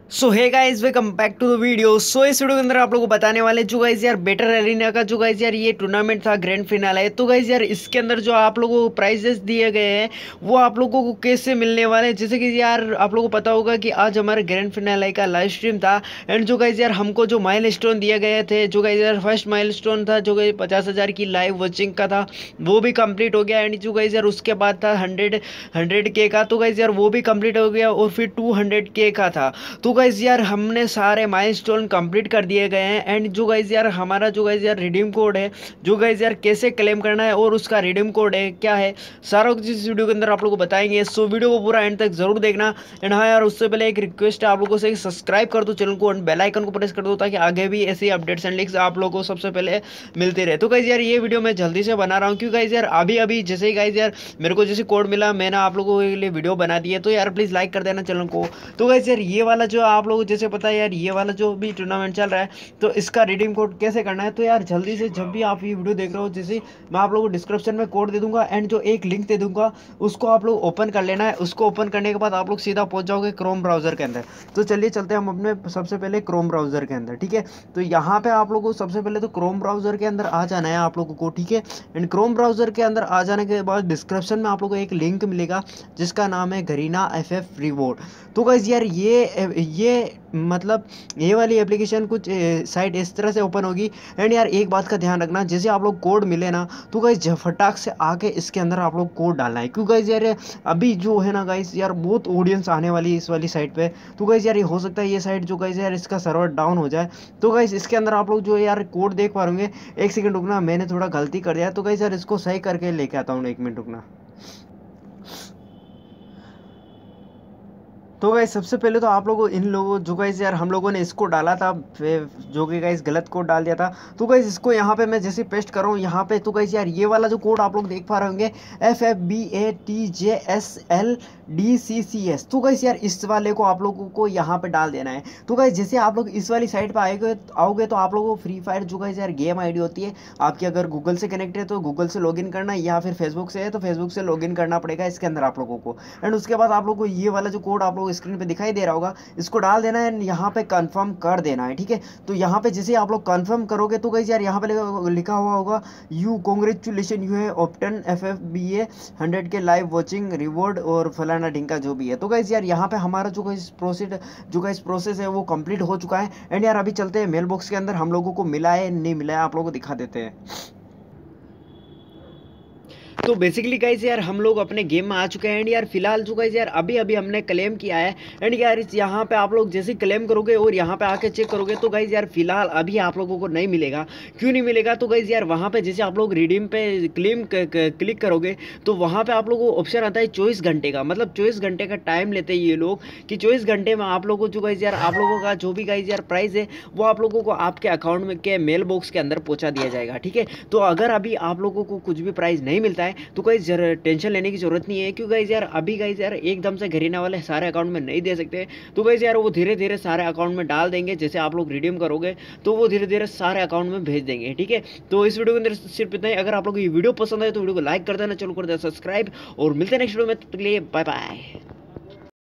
So hey guys welcome back to the video. So इस video के अंदर आप लोगों को बताने वाले जो गाइस यार बेटर एरिना का जो गाइस यार ये टूर्नामेंट था, ग्रैंड फिनाले है। तो गाइस यार इसके अंदर जो आप लोगों को प्राइजेस दिए गए हैं वो आप लोगों को कैसे मिलने वाले हैं, जैसे कि यार आप लोगों को पता होगा कि आज हमारे ग्रैंड फिनाले का लाइव स्ट्रीम था। एंड जो गाइस यार हमको जो माइलस्टोन दिए गए थे, जो गाइस यार फर्स्ट माइलस्टोन था जो गाइस 50,000 की लाइव वॉचिंग का था, वो भी कंप्लीट हो गया। एंड जो गाइस यार उसके बाद था 100K का, तो गाइस यार वो भी कंप्लीट हो गया। और फिर 200K का था। तो गाइस यार हमने सारे माइलस्टोन कंप्लीट कर दिए गए हैं। एंड जो गाइस यार हमारा जो गाइस यार रिडीम कोड है, जो गाइस यार कैसे क्लेम करना है और उसका रिडीम कोड है क्या है, सारा कुछ इस वीडियो के अंदर आप लोगों को बताएंगे। सो वीडियो को पूरा एंड तक जरूर देखना। एंड हाँ यार, उससे पहले एक रिक्वेस्ट है आप लोगों से, सब्सक्राइब कर दो चैनल को, एंड बेल आइकन को प्रेस कर दो ताकि आगे भी ऐसे अपडेट्स एंड लिंक्स आप लोगों को सबसे पहले मिलते रहे। तो गाइस यार ये वीडियो मैं जल्दी से बना रहा हूँ क्योंकि गाइस यार अभी अभी जैसे ही गाइस यार मेरे को जैसे कोड मिला, मैंने आप लोगों के लिए वीडियो बना दी है। तो यार प्लीज़ लाइक कर देना चैनल को। तो गाइस यार ये वाला जो आप लोगों को जैसे पता है यार, ये वाला जो भी टूर्नामेंट चल रहा है तो इसका रिडीम कोड कैसे करना है, तो यार जल्दी से जब भी आप ये वीडियो देख रहे हो, जैसे मैं आप लोगों को डिस्क्रिप्शन में कोड दे दूंगा एंड जो एक लिंक दे दूंगा उसको आप लोग ओपन कर लेना है। उसको ओपन करने के बाद आप लोग सीधा पहुंच जाओगे क्रोम ब्राउजर के अंदर। तो चलिए चलते हैं हम अपने सबसे पहले क्रोम ब्राउजर के अंदर, ठीक है। तो यहाँ पे आप लोगों को सबसे पहले तो क्रोम ब्राउजर के अंदर आ जाना है आप लोगों को, ठीक है। एंड क्रोम ब्राउजर के अंदर आ जाने के बाद डिस्क्रिप्शन में आप लोगों को एक लिंक मिलेगा जिसका नाम है गरीना FF रिवॉर्ड। तो गाइस यार ये मतलब ये वाली एप्लीकेशन कुछ साइट इस तरह से ओपन होगी। एंड यार एक बात का ध्यान रखना, जैसे आप लोग कोड मिले ना तो गाइस फटाक से आके इसके अंदर आप लोग कोड डालना है, क्योंकि गाइस यार अभी जो है ना गाइस यार बहुत ऑडियंस आने वाली है इस वाली साइट पे। तो गाइस यार ये हो सकता है ये साइट जो गाइस यार इसका सर्वर डाउन हो जाए। तो गाइस इसके अंदर आप लोग जो यार कोड देख पा रहे, एक सेकंड रुकना, मैंने थोड़ा गलती कर दिया। तो गाइस यार इसको सही करके लेके आता हूँ, एक मिनट रुकना। तो गाइस सबसे पहले तो आप लोगों इन लोगों जो गाइस यार हम लोगों ने इसको डाला था, जो कि गाइस गलत कोड डाल दिया था। तो गाइस इसको यहाँ पे मैं जैसे पेस्ट कर रहा हूँ यहाँ पे, तो गाइस यार ये वाला जो कोड आप लोग देख पा रहे होंगे FFBATJSLDCCS, तो गाइस यार इस वाले को आप लोगों को यहाँ पे डाल देना है। तो गाइस जैसे आप लोग इस वाली साइट पे आओगे तो आप लोगों को फ्री फायर जो गाइस यार गेम आईडी होती है आपकी, अगर गूगल से कनेक्ट है तो गूगल से लॉगिन करना, या फिर फेसबुक से है तो फेसबुक से लॉगिन करना पड़ेगा इसके अंदर आप लोगों को। एंड उसके बाद आप लोगों को ये वाला जो कोड आप लोग स्क्रीन पे दिखाई दे रहा होगा इसको डाल देना है, यहाँ पे कंफर्म कर देना है, ठीक है। तो यहाँ पे जैसे आप लोग कंफर्म करोगे तो गाइस यार यहाँ पे लिखा हुआ होगा यू कॉन्ग्रेचुलेशन यू है obtain FFBA 100K live watching reward और फलाना ढिंका जो भी है। तो गाइस यार यहाँ पे हमारा जो गाइस प्रोसेस है वो कंप्लीट हो चुका है। एंड यार अभी चलते हैं मेल बॉक्स के अंदर, हम लोगों को मिला है नहीं मिला है आप लोगों को दिखा देते हैं। तो बेसिकली गाइस यार हम लोग अपने गेम में आ चुके हैं। एंड यार फिलहाल जो गाइस यार अभी अभी हमने क्लेम किया है। एंड यार इस यहाँ पे आप लोग जैसे क्लेम करोगे और यहाँ पे आके चेक करोगे तो गाइस यार फिलहाल अभी आप लोगों को नहीं मिलेगा। क्यों नहीं मिलेगा, तो गाइस यार वहाँ पे जैसे आप लोग रिडीम पे क्लिक करोगे तो वहाँ पे आप लोगों को ऑप्शन आता है 24 घंटे का, मतलब 24 घंटे का टाइम लेते हैं ये लोग कि 24 घंटे में आप लोगों को जो गाइस यार आप लोगों का जो भी गाइस यार प्राइस है वो आप लोगों को आपके अकाउंट में के मेल बॉक्स के अंदर पहुँचा दिया जाएगा, ठीक है। तो अगर अभी आप लोगों को कुछ भी प्राइस नहीं मिलता है तो गाइस जरा टेंशन लेने की जरूरत नहीं है, क्योंकि गाइस यार अभी गाइस यार एकदम से गरीना वाले सारे अकाउंट में नहीं दे सकते। तो गाइस यार वो धीरे धीरे सारे अकाउंट में डाल देंगे, जैसे आप लोग रिडीम करोगे तो वो धीरे धीरे सारे अकाउंट में भेज देंगे, ठीक है। तो इस वीडियो के अंदर सिर्फ इतना ही। अगर आप लोग को ये वीडियो पसंद आए तो वीडियो को लाइक कर देना, चलो कर देना सब्सक्राइब, और मिलते हैं नेक्स्ट वीडियो में। तब तक के लिए बाय बाय।